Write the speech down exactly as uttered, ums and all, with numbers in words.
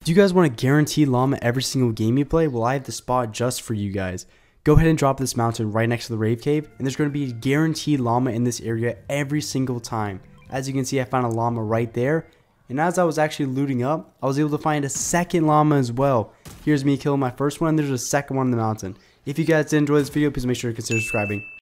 Do you guys want a guaranteed llama every single game you play? Well, I have the spot just for you guys. Go ahead and drop this mountain right next to the rave cave, and there's going to be a guaranteed llama in this area every single time. As you can see, I found a llama right there, and as I was actually looting up, I was able to find a second llama as well. Here's me killing my first one, and there's a second one in the mountain. If you guys did enjoy this video, please make sure to consider subscribing.